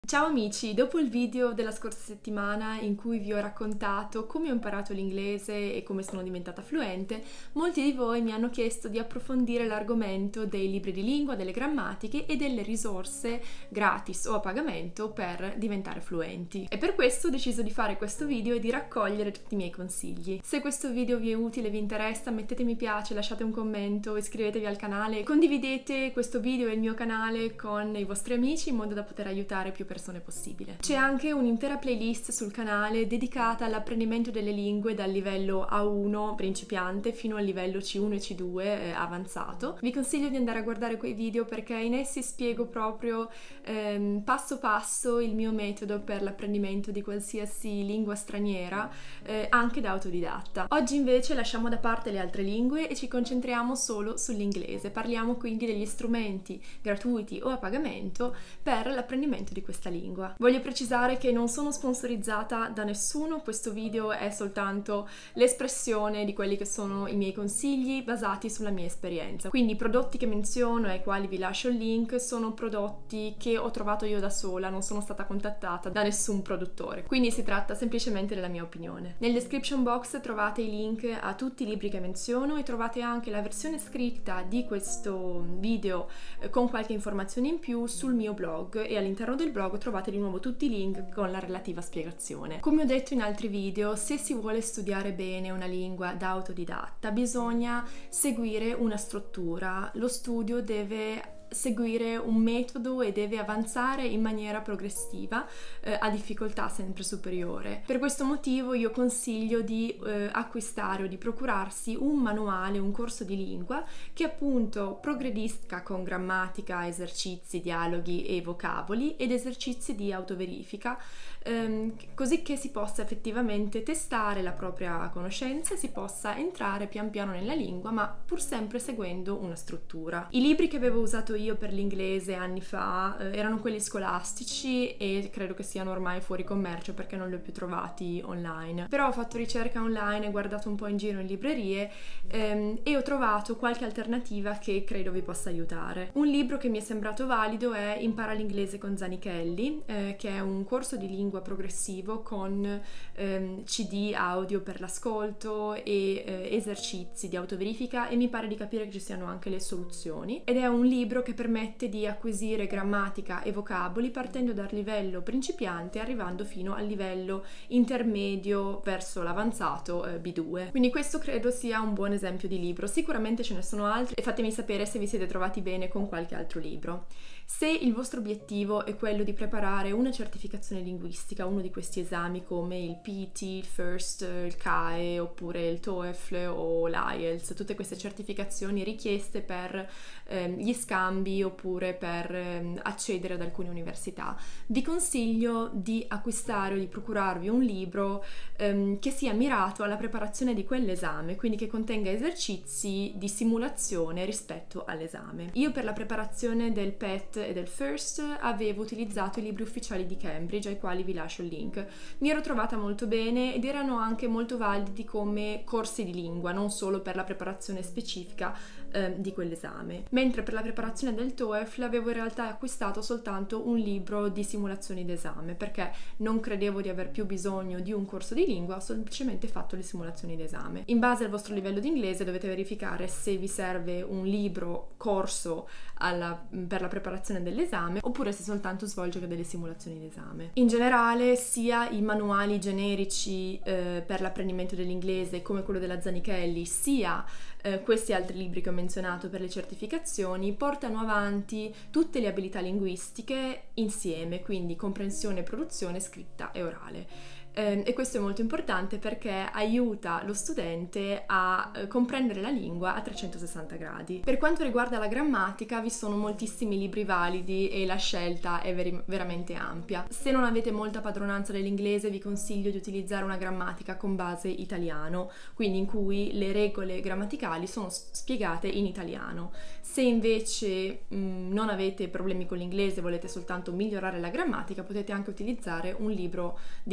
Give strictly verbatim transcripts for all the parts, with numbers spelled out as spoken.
Ciao amici, dopo il video della scorsa settimana in cui vi ho raccontato come ho imparato l'inglese e come sono diventata fluente, molti di voi mi hanno chiesto di approfondire l'argomento dei libri di lingua, delle grammatiche e delle risorse gratis o a pagamento per diventare fluenti. E per questo ho deciso di fare questo video e di raccogliere tutti i miei consigli. Se questo video vi è utile, vi interessa, mettete mi piace, lasciate un commento, iscrivetevi al canale, condividete questo video e il mio canale con i vostri amici in modo da poter aiutare più persone possibile. C'è anche un'intera playlist sul canale dedicata all'apprendimento delle lingue dal livello A uno principiante fino al livello C uno e C due eh, avanzato. Vi consiglio di andare a guardare quei video perché in essi spiego proprio ehm, passo passo il mio metodo per l'apprendimento di qualsiasi lingua straniera, eh, anche da autodidatta. Oggi invece lasciamo da parte le altre lingue e ci concentriamo solo sull'inglese. Parliamo quindi degli strumenti gratuiti o a pagamento per l'apprendimento di questa lingua. Voglio precisare che non sono sponsorizzata da nessuno, questo video è soltanto l'espressione di quelli che sono i miei consigli basati sulla mia esperienza. Quindi i prodotti che menziono e ai quali vi lascio il link sono prodotti che ho trovato io da sola, non sono stata contattata da nessun produttore, quindi si tratta semplicemente della mia opinione. Nel description box trovate i link a tutti i libri che menziono e trovate anche la versione scritta di questo video eh, con qualche informazione in più sul mio blog, e all'interno del blog trovate di nuovo tutti i link con la relativa spiegazione. Come ho detto in altri video, se si vuole studiare bene una lingua da autodidatta bisogna seguire una struttura. Lo studio deve seguire un metodo e deve avanzare in maniera progressiva eh, a difficoltà sempre superiore. Per questo motivo io consiglio di eh, acquistare o di procurarsi un manuale, un corso di lingua che appunto progredisca con grammatica, esercizi, dialoghi e vocaboli ed esercizi di autoverifica, ehm, così che si possa effettivamente testare la propria conoscenza e si possa entrare pian piano nella lingua, ma pur sempre seguendo una struttura. I libri che avevo usato io per l'inglese anni fa eh, erano quelli scolastici e credo che siano ormai fuori commercio perché non li ho più trovati online. Però ho fatto ricerca online, ho guardato un po' in giro in librerie ehm, e ho trovato qualche alternativa che credo vi possa aiutare. Un libro che mi è sembrato valido è Impara l'inglese con Zanichelli, eh, che è un corso di lingua progressivo con ehm, C D audio per l'ascolto e eh, esercizi di autoverifica, e mi pare di capire che ci siano anche le soluzioni, ed è un libro che permette di acquisire grammatica e vocaboli partendo dal livello principiante e arrivando fino al livello intermedio verso l'avanzato eh, B due. Quindi questo credo sia un buon esempio di libro. Sicuramente ce ne sono altri e fatemi sapere se vi siete trovati bene con qualche altro libro. Se il vostro obiettivo è quello di preparare una certificazione linguistica, uno di questi esami come il P E T, il FIRST, il C A E oppure il TOEFL o l'I E L T S, tutte queste certificazioni richieste per ehm, gli scambi oppure per ehm, accedere ad alcune università, vi consiglio di acquistare o di procurarvi un libro ehm, che sia mirato alla preparazione di quell'esame, quindi che contenga esercizi di simulazione rispetto all'esame. Io per la preparazione del P E T e del FIRST avevo utilizzato i libri ufficiali di Cambridge, ai quali vi lascio il link. Mi ero trovata molto bene ed erano anche molto validi come corsi di lingua, non solo per la preparazione specifica eh, di quell'esame. Mentre per la preparazione del TOEFL avevo in realtà acquistato soltanto un libro di simulazioni d'esame, perché non credevo di aver più bisogno di un corso di lingua, ho semplicemente fatto le simulazioni d'esame. In base al vostro livello di inglese dovete verificare se vi serve un libro corso alla, per la preparazione dell'esame oppure se soltanto svolgere delle simulazioni d'esame. In generale sia i manuali generici eh, per l'apprendimento dell'inglese come quello della Zanichelli, sia eh, questi altri libri che ho menzionato per le certificazioni portano avanti tutte le abilità linguistiche insieme, quindi comprensione, produzione, scritta e orale. Eh, e questo è molto importante perché aiuta lo studente a eh, comprendere la lingua a trecentosessanta gradi. Per quanto riguarda la grammatica vi sono moltissimi libri validi e la scelta è veri- veramente ampia. Se non avete molta padronanza dell'inglese vi consiglio di utilizzare una grammatica con base italiano, quindi in cui le regole grammaticali sono spiegate in italiano. Se invece mh, non avete problemi con l'inglese e volete soltanto migliorare la grammatica, potete anche utilizzare un libro di grammatica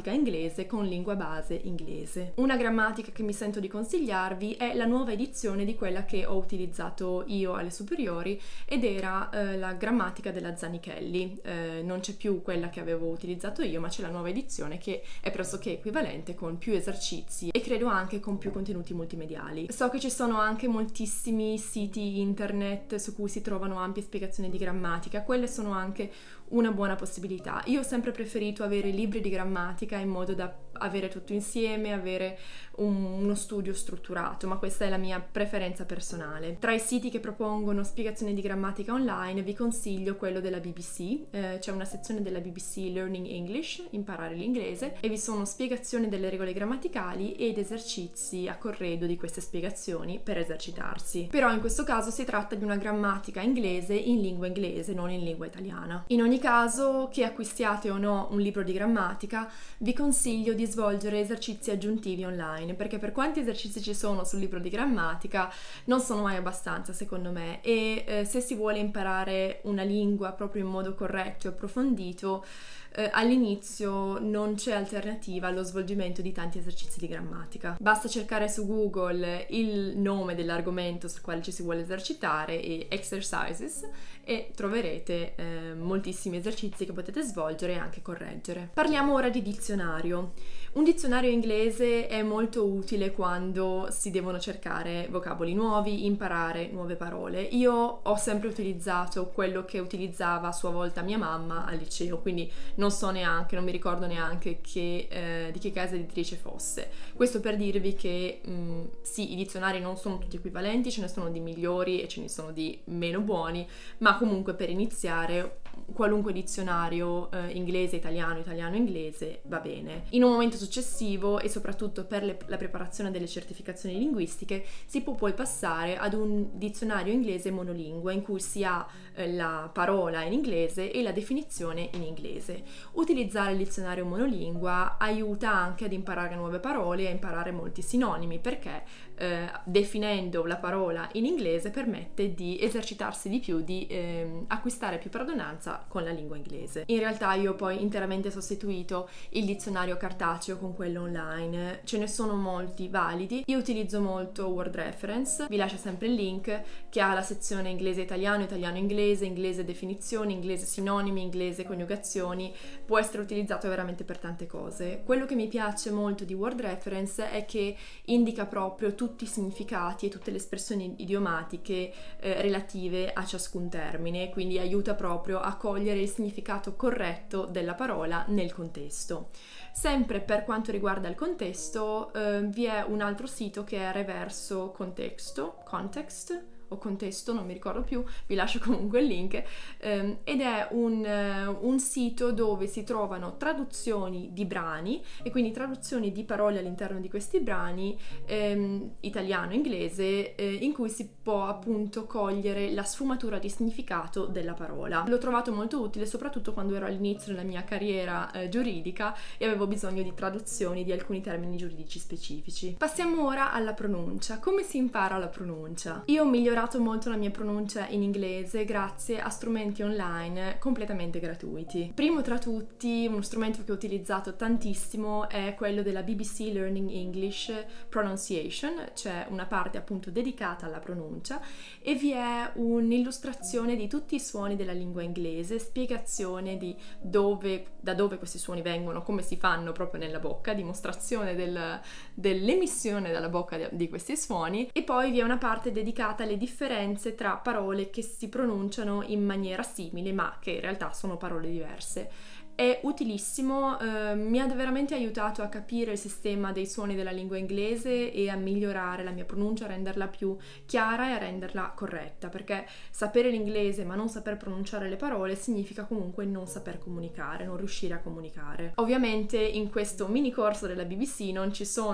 grammatica inglese con lingua base inglese. Una grammatica che mi sento di consigliarvi è la nuova edizione di quella che ho utilizzato io alle superiori ed era eh, la grammatica della Zanichelli. Eh, non c'è più quella che avevo utilizzato io, ma c'è la nuova edizione che è pressoché equivalente, con più esercizi e credo anche con più contenuti multimediali. So che ci sono anche moltissimi siti internet su cui si trovano ampie spiegazioni di grammatica, quelle sono anche una buona possibilità. Io ho sempre preferito avere libri di grammatica in modo da avere tutto insieme, avere un, uno studio strutturato, ma questa è la mia preferenza personale. Tra i siti che propongono spiegazioni di grammatica online vi consiglio quello della B B C, eh, c'è una sezione della B B C Learning English, imparare l'inglese, e vi sono spiegazioni delle regole grammaticali ed esercizi a corredo di queste spiegazioni per esercitarsi. Però in questo caso si tratta di una grammatica inglese in lingua inglese, non in lingua italiana. In ogni caso, che acquistiate o no un libro di grammatica, vi consiglio di svolgere esercizi aggiuntivi online, perché per quanti esercizi ci sono sul libro di grammatica non sono mai abbastanza secondo me, e eh, se si vuole imparare una lingua proprio in modo corretto e approfondito, eh, all'inizio non c'è alternativa allo svolgimento di tanti esercizi di grammatica. Basta cercare su Google il nome dell'argomento sul quale ci si vuole esercitare e exercises e troverete eh, moltissimi esercizi che potete svolgere e anche correggere. Parliamo ora di dizionario. Un dizionario inglese è molto utile quando si devono cercare vocaboli nuovi, imparare nuove parole. Io ho sempre utilizzato quello che utilizzava a sua volta mia mamma al liceo, quindi non so neanche, non mi ricordo neanche che, eh, di che casa editrice fosse. Questo per dirvi che mh, sì, i dizionari non sono tutti equivalenti, ce ne sono di migliori e ce ne sono di meno buoni, ma comunque per iniziare qualunque dizionario eh, inglese, italiano, italiano, inglese va bene. In un momento successivo e soprattutto per le, la preparazione delle certificazioni linguistiche si può poi passare ad un dizionario inglese monolingue in cui si ha eh, la parola in inglese e la definizione in inglese. Utilizzare il dizionario monolingua aiuta anche ad imparare nuove parole e a imparare molti sinonimi, perché eh, definendo la parola in inglese permette di esercitarsi di più, di eh, acquistare più padronanza con la lingua inglese. In realtà io ho poi interamente sostituito il dizionario cartaceo con quello online, ce ne sono molti validi. Io utilizzo molto Word Reference, vi lascio sempre il link, che ha la sezione inglese italiano, italiano inglese, inglese definizioni, inglese sinonimi, inglese coniugazioni, può essere utilizzato veramente per tante cose. Quello che mi piace molto di Word Reference è che indica proprio tutti i significati e tutte le espressioni idiomatiche eh, relative a ciascun termine, quindi aiuta proprio a cogliere il significato corretto della parola nel contesto. Sempre per quanto riguarda il contesto, eh, vi è un altro sito che è Reverso Contesto, Context, o contesto, non mi ricordo più, vi lascio comunque il link, ehm, ed è un, uh, un sito dove si trovano traduzioni di brani e quindi traduzioni di parole all'interno di questi brani, ehm, italiano, inglese, eh, in cui si può appunto cogliere la sfumatura di significato della parola. L'ho trovato molto utile soprattutto quando ero all'inizio della mia carriera eh, giuridica e avevo bisogno di traduzioni di alcuni termini giuridici specifici. Passiamo ora alla pronuncia. Come si impara la pronuncia? Io ho migliorato molto la mia pronuncia in inglese grazie a strumenti online completamente gratuiti. Primo tra tutti, uno strumento che ho utilizzato tantissimo è quello della B B C Learning English Pronunciation, c'è una parte appunto dedicata alla pronuncia e vi è un'illustrazione di tutti i suoni della lingua inglese, spiegazione di dove, da dove questi suoni vengono, come si fanno proprio nella bocca, dimostrazione del, dell'emissione dalla bocca di, di questi suoni, e poi vi è una parte dedicata alle differenze tra parole che si pronunciano in maniera simile ma che in realtà sono parole diverse. È utilissimo, eh, mi ha veramente aiutato a capire il sistema dei suoni della lingua inglese e a migliorare la mia pronuncia, a renderla più chiara e a renderla corretta, perché sapere l'inglese ma non saper pronunciare le parole significa comunque non saper comunicare, non riuscire a comunicare. Ovviamente in questo mini corso della B B C non ci sono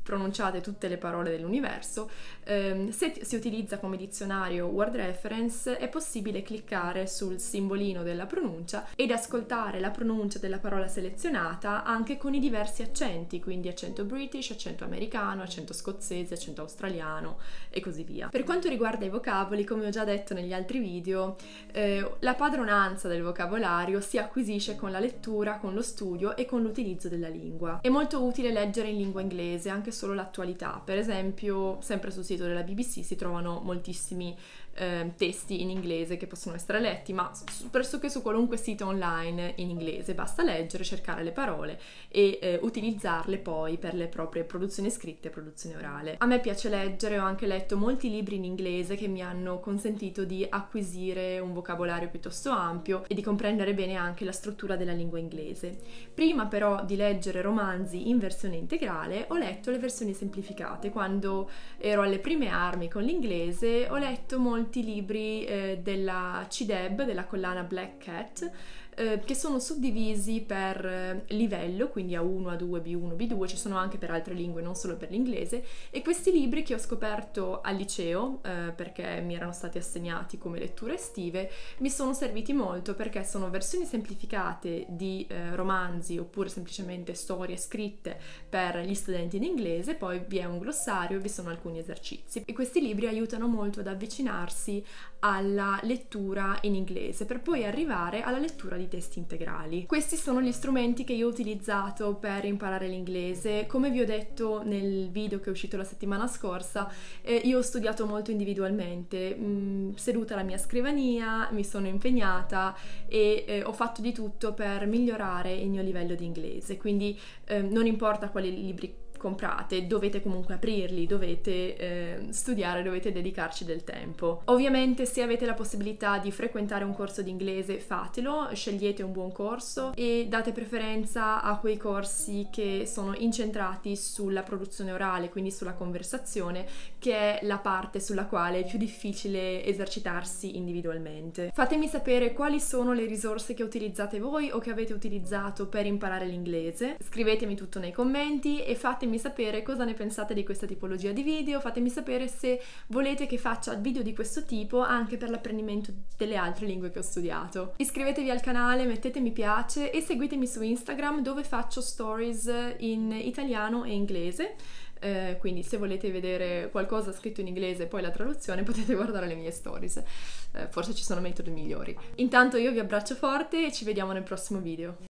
pronunciate tutte le parole dell'universo. Eh, se si utilizza come dizionario Word Reference è possibile cliccare sul simbolino della pronuncia ed ascoltare la pronuncia della parola selezionata anche con i diversi accenti, quindi accento British, accento americano, accento scozzese, accento australiano e così via. Per quanto riguarda i vocaboli, come ho già detto negli altri video, eh, la padronanza del vocabolario si acquisisce con la lettura, con lo studio e con l'utilizzo della lingua. È molto utile leggere in lingua inglese, anche solo l'attualità. Per esempio, sempre sul sito della B B C si trovano moltissimi eh, testi in inglese che possono essere letti, ma su, pressoché su qualunque sito online in inglese. Basta leggere, cercare le parole e eh, utilizzarle poi per le proprie produzioni scritte e produzione orale. A me piace leggere, ho anche letto molti libri in inglese che mi hanno consentito di acquisire un vocabolario piuttosto ampio e di comprendere bene anche la struttura della lingua inglese. Prima però di leggere romanzi in versione integrale ho letto le versioni semplificate. Quando ero alle prime armi con l'inglese ho letto molti libri eh, della C D E B, della collana Black Cat, eh, che sono suddivisi per eh, livello, quindi A uno, A due, B uno, B due, ci sono anche per altre lingue, non solo per l'inglese, e questi libri che ho scoperto al liceo, eh, perché mi erano stati assegnati come letture estive, mi sono serviti molto perché sono versioni semplificate di eh, romanzi oppure semplicemente storie scritte per gli studenti in inglese, poi vi è un glossario e vi sono alcuni esercizi. E questi libri aiutano molto ad avvicinarsi alla lettura in inglese per poi arrivare alla lettura di testi integrali. Questi sono gli strumenti che io ho utilizzato per imparare l'inglese. Come vi ho detto nel video che è uscito la settimana scorsa, eh, io ho studiato molto individualmente, mh, seduta alla mia scrivania, mi sono impegnata e eh, ho fatto di tutto per migliorare il mio livello di inglese, quindi eh, non importa quali libri comprate, dovete comunque aprirli, dovete eh, studiare, dovete dedicarci del tempo. Ovviamente se avete la possibilità di frequentare un corso di inglese, fatelo, scegliete un buon corso e date preferenza a quei corsi che sono incentrati sulla produzione orale, quindi sulla conversazione, che è la parte sulla quale è più difficile esercitarsi individualmente. Fatemi sapere quali sono le risorse che utilizzate voi o che avete utilizzato per imparare l'inglese. Scrivetemi tutto nei commenti e fatemi sapere cosa ne pensate di questa tipologia di video. Fatemi sapere se volete che faccia video di questo tipo anche per l'apprendimento delle altre lingue che ho studiato. Iscrivetevi al canale, mettete mi piace e seguitemi su Instagram, dove faccio stories in italiano e inglese. Eh, quindi se volete vedere qualcosa scritto in inglese e poi la traduzione, potete guardare le mie stories. Eh, forse ci sono metodi migliori. Intanto io vi abbraccio forte e ci vediamo nel prossimo video.